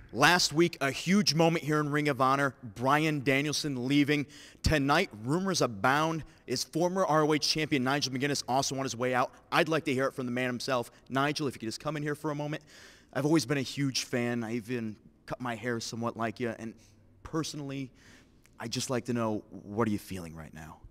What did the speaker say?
Last week, a huge moment here in Ring of Honor. Bryan Danielson leaving. Tonight, rumors abound. Is former ROH champion Nigel McGuinness also on his way out? I'd like to hear it from the man himself. Nigel, if you could just come in here for a moment. I've always been a huge fan. I even cut my hair somewhat like you. And personally, I'd just like to know, what are you feeling right now?